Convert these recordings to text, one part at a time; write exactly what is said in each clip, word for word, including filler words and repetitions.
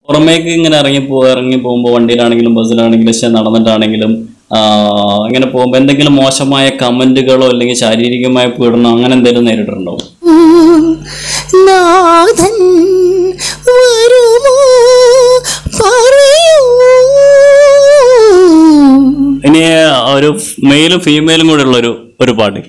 പുറമേക്ക് ഇങ്ങനെ ഇറങ്ങി പോ ഇറങ്ങി പോകുമ്പോൾ വണ്ടിയിലാണെങ്കിലും ബസ്സിലാണെങ്കിലും പക്ഷെ നടന്നിട്ടാണെങ്കിലും ഇങ്ങനെ പോകുമ്പോൾ എന്തെങ്കിലും മോശമായ കമന്റുകളോ അല്ലെങ്കിൽ ശാരീരികമായ പീഡനോ അങ്ങനെ എന്തെങ്കിലും നേരിട്ടിട്ടുണ്ടോ? ഇനി ഒരു മെയിലും ഫീമെയിലും കൂടെ ഉള്ള ഒരു ഒരു പാട്ട്.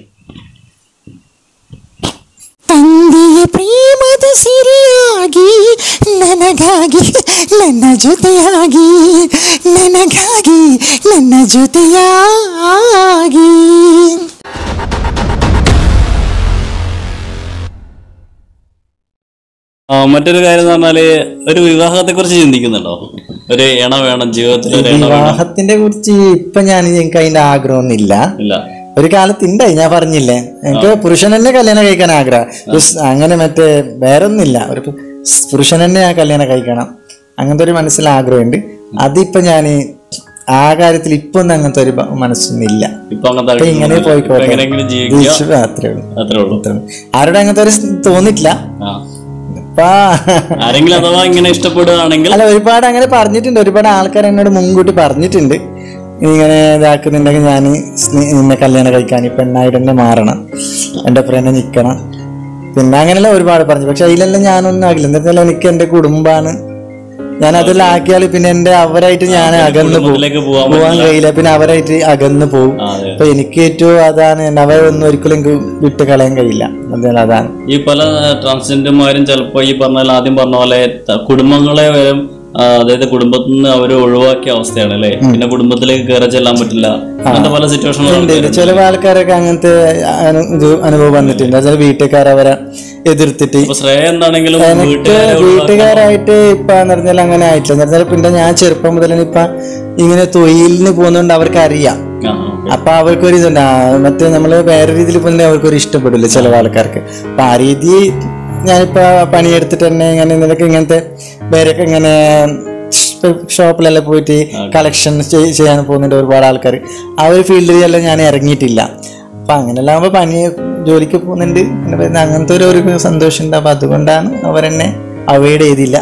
ತಂದೆಯ ಪ್ರೇಮದ ಸಿರಿಯಾಗಿ ನನಗಾಗಿ ನನ್ನ ಜೊತೆಯಾಗಿ ನನಗಾಗಿ ನನ್ನ ಜೊತೆಯಾಗಿ. മറ്റൊരു കാര്യം എന്ന് പറഞ്ഞാല് ഒരു വിവാഹത്തെ കുറിച്ച് ചിന്തിക്കുന്നുണ്ടോ? ഒരു ഇണ വേണം ജീവിതത്തിൽ. വിവാഹത്തിന്റെ കുറിച്ച് ഇപ്പൊ ഞാൻ എനിക്ക് അതിന്റെ ആഗ്രഹമൊന്നുമില്ല. ഒരു കാലത്ത് ഉണ്ടായി, ഞാൻ പറഞ്ഞില്ലേ എനിക്ക് പുരുഷൻ തന്നെ കല്യാണം കഴിക്കാൻ ആഗ്രഹം. അങ്ങനെ മറ്റേ വേറൊന്നുമില്ല, ഒരു പുരുഷൻ തന്നെ ഞാൻ കല്യാണം കഴിക്കണം അങ്ങനത്തെ ഒരു മനസ്സിൽ ആഗ്രഹമുണ്ട്. അതിപ്പോ ഞാൻ ആ കാര്യത്തിൽ ഇപ്പൊ ഒന്നും അങ്ങനത്തെ ഒരു മനസ്സൊന്നുമില്ല. ഇങ്ങനെ പോയിക്കോട്ടെ അത്രേ ഉള്ളൂ. ആരോടും അങ്ങനത്തെ ഒരു തോന്നിട്ടില്ല. അല്ല, ഒരുപാട് അങ്ങനെ പറഞ്ഞിട്ടുണ്ട്, ഒരുപാട് ആൾക്കാർ എന്നോട് മുൻകൂട്ടി പറഞ്ഞിട്ടുണ്ട് ഇങ്ങനെ ഇതാക്കുന്നുണ്ടെങ്കിൽ ഞാൻ നിന്നെ കല്യാണം കഴിക്കാൻ ഈ പെണ്ണായിട്ട് തന്നെ മാറണം, എൻ്റെ ഫ്രണ്ട് നിൽക്കണം, പിന്നെ അങ്ങനെയെല്ലാം ഒരുപാട് പറഞ്ഞു. പക്ഷെ അതിലെല്ലാം ഞാനൊന്നും ആകില്ല. എന്താ വെച്ചാൽ എനിക്ക് എൻ്റെ കുടുംബമാണ്, ഞാൻ അതെല്ലാം ആക്കിയാൽ പിന്നെ എൻ്റെ അവരായിട്ട് ഞാൻ അകന്ന് പോകും, പോകാൻ കഴിയില്ല, പിന്നെ അവരായിട്ട് അകന്ന് പോകും. അപ്പൊ എനിക്ക് ഏറ്റവും അതാണ്, അവരൊന്നും ഒരിക്കലും എനിക്ക് വിട്ട് കളയാൻ കഴിയില്ല. എന്തായാലും അതാണ് ഈ പല ട്രാൻസ്ജെൻഡർമാരും ചിലപ്പോ ഈ പറഞ്ഞ ആദ്യം പറഞ്ഞ പോലെ കുടുംബങ്ങളെ വരെ അതായത് കുടുംബത്തിൽ നിന്ന് അവര് ഒഴിവാക്കിയ അവസ്ഥയാണ് അല്ലെ. പിന്നെ കുടുംബത്തിലേക്ക് കയറി ചെല്ലാൻ പറ്റില്ല, അങ്ങനത്തെ പല സിറ്റുവേഷനുകളുണ്ട്. ചില ആൾക്കാരൊക്കെ അങ്ങനത്തെ അനുഭവം വന്നിട്ടുണ്ട്. ചില വീട്ടുകാർ അവരെ എതിർത്തിട്ട് എന്താണെങ്കിലും വീട്ടുകാരായിട്ട് ഇപ്പൊ എന്ന് പറഞ്ഞാൽ അങ്ങനെ ആയിട്ടില്ല. എന്ന് പറഞ്ഞാൽ പിന്നെ ഞാൻ ചെറുപ്പം മുതൽ ഇപ്പൊ ഇങ്ങനെ തൊഴിലിന് പോകുന്നതുകൊണ്ട് അവർക്ക് അറിയാം. അപ്പൊ അവർക്കൊരു ഇതുണ്ട്, മറ്റേ നമ്മള് വേറെ രീതിയിൽ പോകുന്നത് അവർക്കൊരു ഇഷ്ടപ്പെടില്ല ചില ആൾക്കാർക്ക്. അപ്പൊ ആ രീതി ഞാനിപ്പോ പണിയെടുത്തിട്ട് തന്നെ ഇങ്ങനെ നിനക്ക് ഇങ്ങനത്തെ വേറെയൊക്കെ ഇങ്ങനെ ഷോപ്പിലെല്ലാം പോയിട്ട് കളക്ഷൻ ചെയ്യാൻ പോകുന്നുണ്ട് ഒരുപാട് ആൾക്കാർ. ആ ഒരു ഫീൽഡിലെല്ലാം ഞാൻ ഇറങ്ങിയിട്ടില്ല. അപ്പൊ അങ്ങനെല്ലാം ആകുമ്പോ പണി ജോലിക്ക് പോകുന്നുണ്ട്, അങ്ങനത്തെ ഒരു ഒരു സന്തോഷം ഉണ്ട്. അപ്പൊ അതുകൊണ്ടാണ് അവരെന്നെ അവോയ്ഡ് ചെയ്തില്ല.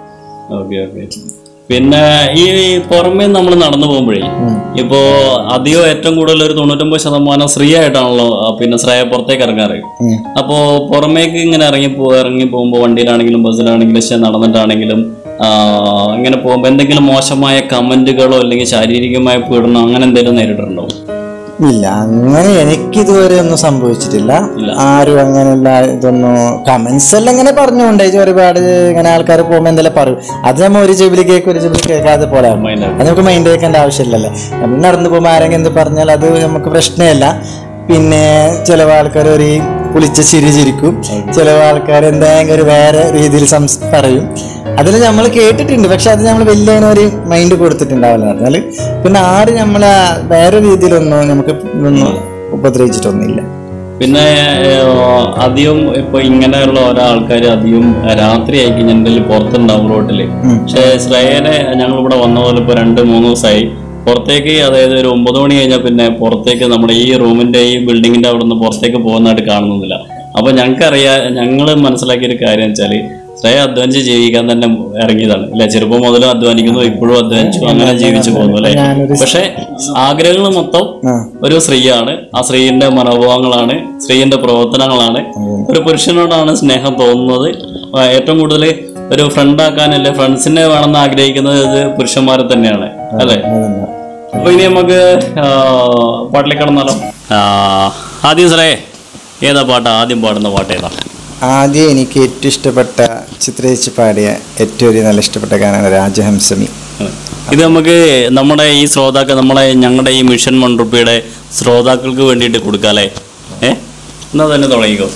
പിന്നെ ഈ പുറമേ നമ്മൾ നടന്നു പോകുമ്പോഴേ ഇപ്പോ അധികം ഏറ്റവും കൂടുതൽ ഒരു തൊണ്ണൂറ്റൊമ്പത് ശതമാനം സ്ത്രീ ആയിട്ടാണല്ലോ പിന്നെ ശ്രേയ പുറത്തേക്ക് ഇറങ്ങാറ്. അപ്പോ പുറമേക്ക് ഇങ്ങനെ ഇറങ്ങി പോ ഇറങ്ങി പോകുമ്പോൾ വണ്ടിയിലാണെങ്കിലും ബസ്സിലാണെങ്കിലും പക്ഷെ നടന്നിട്ടാണെങ്കിലും ഇങ്ങനെ പോകുമ്പോൾ എന്തെങ്കിലും മോശമായ കമന്റുകളോ അല്ലെങ്കിൽ ശാരീരികമായ പീഡനോ അങ്ങനെ എന്തെങ്കിലും നേരിട്ടിട്ടുണ്ടോ? ഇല്ല, അങ്ങനെ എനിക്കിതുവരെ ഒന്നും സംഭവിച്ചിട്ടില്ല. ആരും അങ്ങനെയുള്ള ഇതൊന്നും കമന്റ്സ് എല്ലാം ഇങ്ങനെ പറഞ്ഞുകൊണ്ടേ ഒരുപാട് ഇങ്ങനെ ആൾക്കാർ പോകുമ്പോൾ എന്തെല്ലാം പറയും. അത് നമ്മൾ ഒരു ചെവില് കേൾക്കും ഒരു ചെവില് കേൾക്കാതെ പോലെ അത് നമുക്ക് മൈൻഡ് വെക്കേണ്ട ആവശ്യമില്ലല്ലോ. നമ്മൾ നടന്നു പോകുമ്പോൾ ആരെങ്കിലും എന്ത് പറഞ്ഞാൽ അത് നമുക്ക് പ്രശ്നമില്ല. പിന്നെ ചില ആൾക്കാർ ഒരു കുളിച്ച ചിരി ചിരിക്കും, ചില ആൾക്കാർ എന്തെങ്കിലും ഒരു വേറെ രീതിയിൽ സംസ് പറയും. അതിൽ നമ്മൾ കേട്ടിട്ടുണ്ട്, പക്ഷെ അത് നമ്മൾ വലിയ ഒരു മൈൻഡ് കൊടുത്തിട്ടുണ്ടാവില്ല. പറഞ്ഞാൽ പിന്നെ ആരും നമ്മളെ വേറെ രീതിയിലൊന്നും നമുക്ക് ഇതൊന്നും ഉപദ്രവിച്ചിട്ടൊന്നുമില്ല. പിന്നെ അധികം ഇപ്പൊ ഇങ്ങനെയുള്ള ഓരോ ആൾക്കാർ അധികം രാത്രി ആയി കഴിഞ്ഞാൽ പുറത്തുണ്ടാവും റോട്ടില്. പക്ഷെ ശ്രേയനെ ഞങ്ങളിവിടെ വന്ന പോലെ ഇപ്പൊ രണ്ട് മൂന്ന് ദിവസമായി പുറത്തേക്ക്, അതായത് ഒരു ഒമ്പത് മണി കഴിഞ്ഞാൽ പിന്നെ പുറത്തേക്ക് നമ്മുടെ ഈ റൂമിന്റെ ഈ ബിൽഡിങ്ങിന്റെ അവിടെ നിന്ന് പുറത്തേക്ക് പോകുന്നതായിട്ട് കാണുന്നില്ല. അപ്പൊ ഞങ്ങൾക്കറിയാം, ഞങ്ങൾ മനസ്സിലാക്കിയൊരു കാര്യം വെച്ചാല് ശ്രേയ അധ്വാനിച്ച് ജീവിക്കാൻ തന്നെ ഇറങ്ങിയതാണ് അല്ലെ. ചെറുപ്പം മുതലും അധ്വാനിക്കുന്നു, ഇപ്പോഴും അധ്വാനിച്ചു, അങ്ങനെ ജീവിച്ചു പോകുന്നു അല്ലെ. പക്ഷെ ആഗ്രഹങ്ങൾ മൊത്തം ഒരു സ്ത്രീയാണ്, ആ സ്ത്രീന്റെ മനോഭാവങ്ങളാണ്, സ്ത്രീന്റെ പ്രവർത്തനങ്ങളാണ്. ഒരു പുരുഷനോടാണ് സ്നേഹം തോന്നുന്നത്. ഏറ്റവും കൂടുതൽ ഒരു ഫ്രണ്ടാക്കാനല്ലേ, ഫ്രണ്ട്സിനെ വേണമെന്ന് ആഗ്രഹിക്കുന്നത് ഇത് പുരുഷന്മാരെ തന്നെയാണ് അല്ലെ. അപ്പൊ ഇനി നമുക്ക് പാട്ടിലേക്ക് കടന്നാലോ? ആദ്യം ശ്രേയ ഏതാ പാട്ടാ ആദ്യം പാടുന്ന പാട്ട് ഏതാ? ആദ്യം എനിക്ക് ഏറ്റവും ഇഷ്ടപ്പെട്ട ചിത്രേച്ചി പാടിയ ഏറ്റവും ഒരു നല്ല ഇഷ്ടപ്പെട്ട ഗാനമാണ് രാജഹംസമി. ഇത് നമുക്ക് നമ്മുടെ ഈ ശ്രോതാക്കൾ, നമ്മളെ ഞങ്ങളുടെ ഈ മിഷൻ വൺ റുപ്പിയുടെ ശ്രോതാക്കൾക്ക് വേണ്ടിയിട്ട് കൊടുക്കാം അല്ലേ? ഏഹ് എന്നാ തന്നെ തുടങ്ങിക്കോ.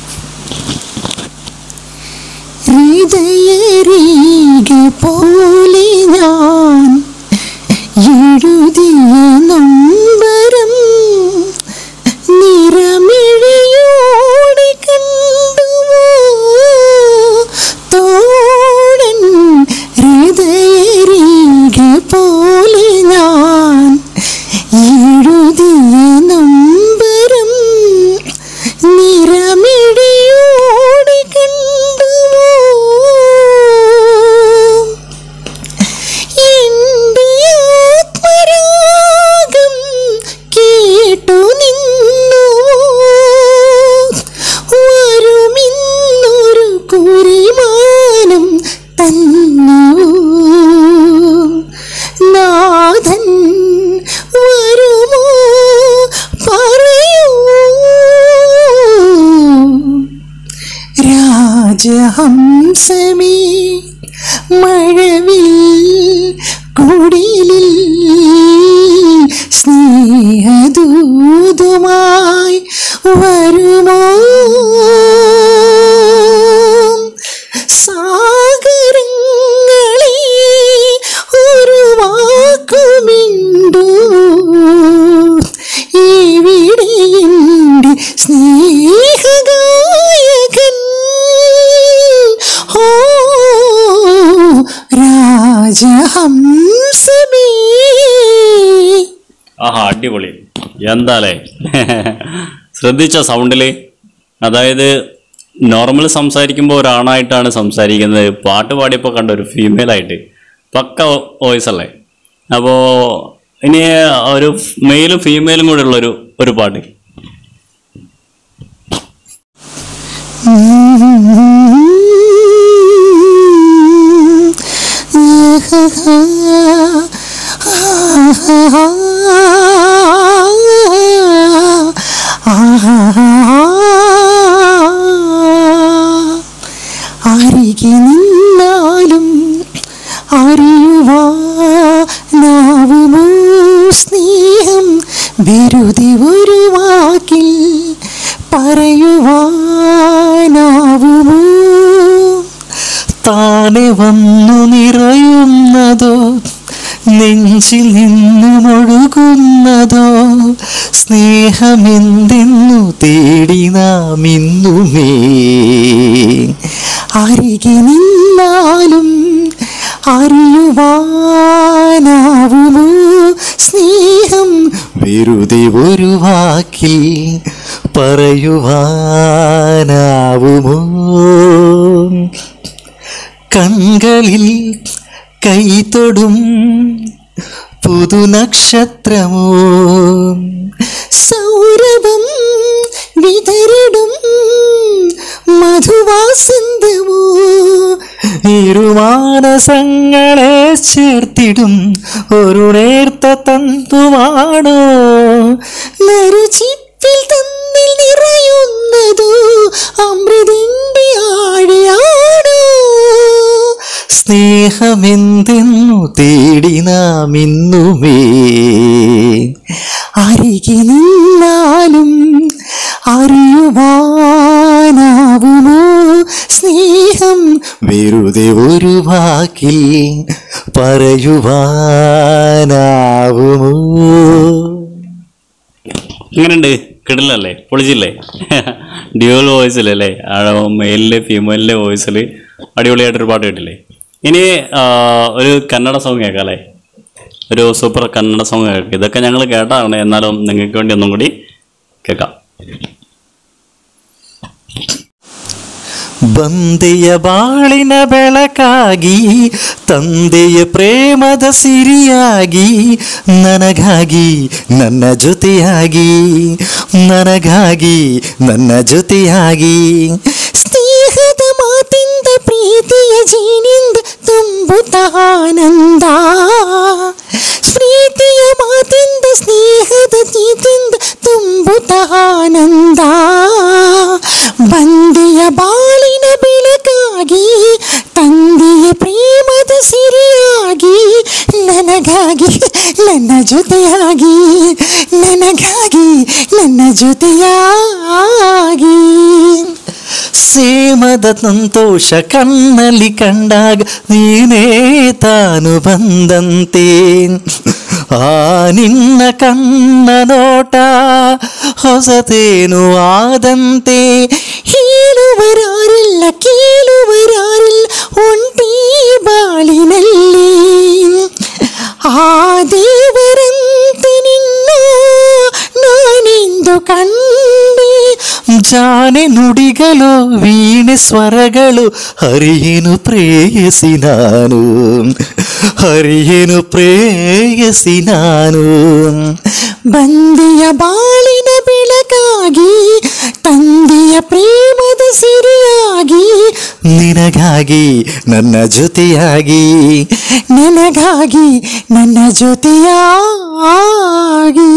പോലെ ഞാൻ എഴുതിയ നമ്പരം നിറമിഴിയോടെ കണ്ടുവോ തോടൻ ഹൃദയരേഖ പോലെ ഞാൻ എഴുതിയ നമ്പരം നിറമിഴിയോടെ കണ്ടുവോ. രാജഹംസമേ മഴവിൽ കുടിലിൽ സ്നേഹദൂതുമായി വരുമോ സാഗരങ്ങളെ ഒരു വാക്കുമിണ്ടു ഇവിടെ സ്നേഹഗായകൻ ഓ രാജഹംസമേ. ആഹാ, അടിപൊളി. എന്താലേ ശ്രദ്ധിച്ച സൗണ്ടില്, അതായത് നോർമൽ സംസാരിക്കുമ്പോൾ ഒരാണായിട്ടാണ് സംസാരിക്കുന്നത്, പാട്ട് പാടിയപ്പോൾ കണ്ട ഒരു ഫീമെയിലായിട്ട് പക്ക വോയിസ് അല്ലേ. അപ്പോൾ ഇനി ഒരു മെയിലും ഫീമെയിലും കൂടെ ഉള്ളൊരു ഒരു പാട്ട്. അരികെ നിന്നാലും അറിയുവാനാവുമോ സ്നേഹം വെറുതെ ഒരു വാക്കിൽ പറയുവാനാവുമോ താനെ വന്നു നിറയുന്നതോ നെഞ്ചിൽ നിന്നുമൊഴുകുന്നതോ സ്നേഹമെന്തെന്നു തേടി നാം ഇന്നുമേ. അരികെ നിന്നാലും അറിയുവാനാവുമോ സ്നേഹം വെറുതെ ഒരു വാക്കിൽ പറയുവാനാവുമോ. കൺകളിൽ കൈതൊടും പുതുനക്ഷത്രമോ സൗരഭം വിതറിടും മധുവാസന്തമോ ഇരുമാനസങ്ങളെ ചേർത്തിടും ഒരു നേർത്ത തന്തുവാണോ നറുചിപ്പിൽ തന്നിൽ നിറയുന്നതോ അമൃതിന്റെ ആഴിയാണോ സ്നേഹമെന്തെന്നു തേടി നാം ഇന്നുമേ. അരികെ നിന്നാലും അറിയുവാനാവുമോ സ്നേഹം വെറുതെ ഒരു വാക്കിൽ പറയുവാനാവുമോ. എങ്ങനെയുണ്ട്? കിടിലല്ലേ? പൊളിച്ചില്ലേ? ഡ്യുവൽ വോയിസിലല്ലേ? മെയിലിലെ ഫീമെയിലിലെ വോയിസിൽ അടിപൊളിയായിട്ടൊരു പാട്ട് കേട്ടില്ലേ? ഇനി ഒരു കന്നഡ സോങ് കേൾക്കാം അല്ലേ? ഒരു സൂപ്പർ കന്നഡ സോങ് കേൾക്കാം. ഇതൊക്കെ ഞങ്ങൾ കേട്ടാണ്, എന്നാലും നിങ്ങൾക്ക് വേണ്ടി ഒന്നും കൂടി കേൾക്കാം. ಬಂದೆಯ ಬಾಳಿನ ಬೆಳಕಾಗಿ ತಂದೆಯ ಪ್ರೇಮದ ಸಿರಿಯಾಗಿ ನನಗಾಗಿ ನನ್ನ ಜೊತೆಯಾಗಿ ನನಗಾಗಿ ನನ್ನ ಜೊತೆಯಾಗಿ ಸ್ನೇಹದ ಮಾತಿಂದ ಪ್ರೀತಿಯ ಜೀನಿಂದ ತುಂಬುತ್ತ ಆನಂದ ಪ್ರೀತಿಯ ಮಾತಿಂದ ಸ್ನೇಹದ ಜೀತಿಂದ ತುಂಬುತ್ತ ಆನಂದ ಬಂದೆಯ ಬಾಳಿನ ಬೆಳಕಾಗಿ ತಂದೆಯ ಪ್ರೇಮದ ಸಿರಿಯಾಗಿ ನನಗಾಗಿ ನನ್ನ ಜೊತೆಯಾಗಿ ನನಗಾಗಿ ನನ್ನ ಜೊತೆಯಾಗಿ ಸೇಮದ ಸಂತೋಷ ಕಣ್ಣಲ್ಲಿ ಕಂಡಾಗ ನೀನೇ ತಾನು ಬಂದಂತೆ ಆ ನಿನ್ನ ಕಣ್ಣ ನೋಟ ಹೊಸತೇನು ಆದಂತೆ ಹೇಳುವರಾರಿಲ್ಲ ಕೇಳುವರಾರಿಲ್ಲ ಒಂಟಿ ಬಾಳಿನಲ್ಲಿ ಆ ದೇವರಂತೆ ನಿನ್ನ ನಾನೆಂದು ಕಂಡೆ ಜಾನೆ ನುಡಿಗಳು ವೀಣೆ ಸ್ವರಗಳು ಹರಿಯೇನು ಪ್ರೇಯಸಿ ನಾನು ಹರಿಯೇನು ಪ್ರೇಯಸಿ ನಾನು ಬಂದೆಯ ಬಾಳಿನ ಬೆಳಕಾಗಿ ತಂದೆಯ ಪ್ರೇಮದ ಸಿರಿಯಾಗಿ ನಿನಗಾಗಿ ನನ್ನ ಜೊತೆಯಾಗಿ ನನಗಾಗಿ ನನ್ನ ജൊತೆയാಗಿ.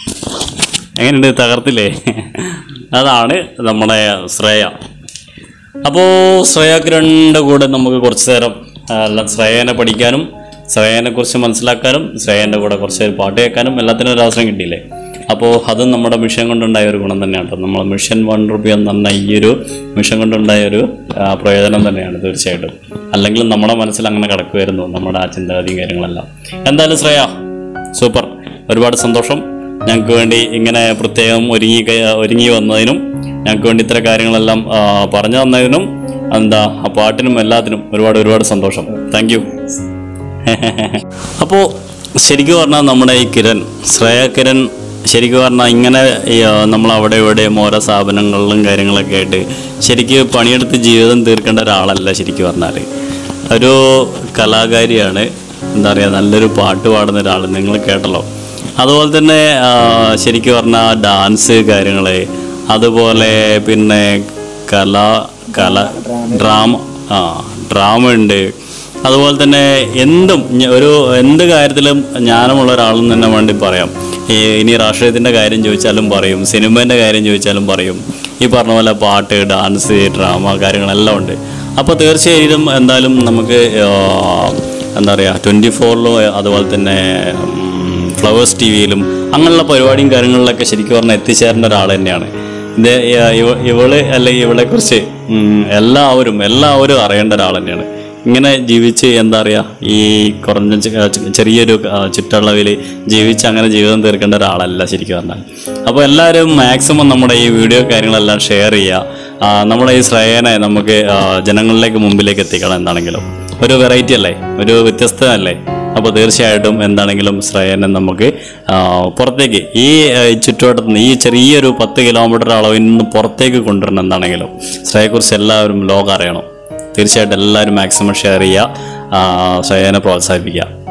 എങ്ങനെയുണ്ട്? തകർത്തില്ലേ? അതാണ് നമ്മുടെ ശ്രേയ. അപ്പോൾ ശ്രേയാക്കിരണിൻ്റെ കൂടെ നമുക്ക് കുറച്ച് നേരം എല്ലാം ശ്രേയനെ പഠിക്കാനും ശ്രേയനെ കുറിച്ച് മനസ്സിലാക്കാനും ശ്രേയൻ്റെ കൂടെ കുറച്ച് നേരം പാട്ട് കേൾക്കാനും എല്ലാത്തിനും ഒരു അവസരം കിട്ടിയില്ലേ. അപ്പോൾ അതും നമ്മുടെ മിഷൻ കൊണ്ടുണ്ടായ ഒരു ഗുണം തന്നെയാണ് കേട്ടോ. നമ്മൾ മിഷൻ വൺ റുപ്പി എന്ന് പറഞ്ഞ ഈ ഒരു മിഷൻ കൊണ്ടുണ്ടായ ഒരു പ്രയോജനം തന്നെയാണ് തീർച്ചയായിട്ടും. അല്ലെങ്കിൽ നമ്മുടെ മനസ്സിൽ അങ്ങനെ കിടക്കുമായിരുന്നു നമ്മുടെ ആ ചിന്താഗതിയും കാര്യങ്ങളെല്ലാം. എന്തായാലും ശ്രേയ സൂപ്പർ, ഒരുപാട് സന്തോഷം. ഞങ്ങൾക്ക് വേണ്ടി ഇങ്ങനെ പ്രത്യേകം ഒരുങ്ങി ഒരുങ്ങി വന്നതിനും ഞങ്ങൾക്ക് വേണ്ടി ഇത്ര കാര്യങ്ങളെല്ലാം പറഞ്ഞു തന്നതിനും എന്താ ആ പാട്ടിനും എല്ലാത്തിനും ഒരുപാട് ഒരുപാട് സന്തോഷം. Thank you. അപ്പോൾ ശരിക്കും പറഞ്ഞാൽ നമ്മുടെ ഈ കിരൺ ശ്രേയ കിരൺ ശരിക്കും പറഞ്ഞാൽ ഇങ്ങനെ നമ്മൾ അവിടെ ഇവിടെയും ഓരോ സ്ഥാപനങ്ങളിലും കാര്യങ്ങളൊക്കെ ആയിട്ട് ശരിക്കും പണിയെടുത്ത് ജീവിതം തീർക്കേണ്ട ഒരാളല്ല. ശരിക്കും പറഞ്ഞാൽ ഒരു കലാകാരിയാണ്. എന്താ പറയുക, നല്ലൊരു പാട്ട് പാടുന്ന ഒരാൾ നിങ്ങൾ കേട്ടല്ലോ. അതുപോലെ തന്നെ ശരിക്കും പറഞ്ഞാൽ ഡാൻസ് കാര്യങ്ങൾ, അതുപോലെ പിന്നെ കല കല ഡ്രാമ ആ ഡ്രാമ ഉണ്ട്. അതുപോലെ തന്നെ എന്തും ഒരു എന്ത് കാര്യത്തിലും ജ്ഞാനമുള്ള ഒരാളെന്ന് തന്നെ വേണ്ടി പറയാം. ഇനി രാഷ്ട്രീയത്തിൻ്റെ കാര്യം ചോദിച്ചാലും പറയും, സിനിമേൻ്റെ കാര്യം ചോദിച്ചാലും പറയും. ഈ പറഞ്ഞ പോലെ പാട്ട്, ഡാൻസ്, ഡ്രാമ കാര്യങ്ങളെല്ലാം ഉണ്ട്. അപ്പോൾ തീർച്ചയായും എന്തായാലും നമുക്ക് എന്താ പറയുക ട്വൻറ്റി ഫോറിലും അതുപോലെ തന്നെ ഫ്ലവേഴ്സ് ടി വിയിലും അങ്ങനെയുള്ള പരിപാടിയും കാര്യങ്ങളിലൊക്കെ ശരിക്കും പറഞ്ഞാൽ എത്തിച്ചേരേണ്ട ഒരാൾ തന്നെയാണ്. ഇത് ഇവള് അല്ലെങ്കിൽ ഇവളെക്കുറിച്ച് എല്ലാവരും എല്ലാവരും അറിയേണ്ട ഒരാൾ തന്നെയാണ്. ഇങ്ങനെ ജീവിച്ച് എന്താ പറയുക ഈ കുറഞ്ഞ ചെറിയൊരു ചുറ്റളവിൽ ജീവിച്ച് അങ്ങനെ ജീവിതം തീർക്കേണ്ട ഒരാളല്ല ശരിക്കും പറഞ്ഞാൽ. അപ്പോൾ എല്ലാവരും മാക്സിമം നമ്മുടെ ഈ വീഡിയോ കാര്യങ്ങളെല്ലാം ഷെയർ ചെയ്യുക. നമ്മുടെ ഈ ശ്രേയനെ നമുക്ക് ജനങ്ങളിലേക്ക് മുമ്പിലേക്ക് എത്തിക്കണം. എന്താണെങ്കിലും ഒരു വെറൈറ്റി അല്ലേ, ഒരു വ്യത്യസ്തമല്ലേ. അപ്പോൾ തീർച്ചയായിട്ടും എന്താണെങ്കിലും ശ്രേയനെ നമുക്ക് പുറത്തേക്ക് ഈ ചുറ്റുവട്ടത്ത് നിന്ന് ഈ ചെറിയൊരു പത്ത് കിലോമീറ്റർ അളവിൽ നിന്ന് പുറത്തേക്ക് കൊണ്ടുവരണം. എന്താണെങ്കിലും ശ്രേയയെക്കുറിച്ച് എല്ലാവരും ലോകം അറിയണം. തീർച്ചയായിട്ടും എല്ലാവരും മാക്സിമം ഷെയർ ചെയ്യുക, ശ്രേയനെ പ്രോത്സാഹിപ്പിക്കുക.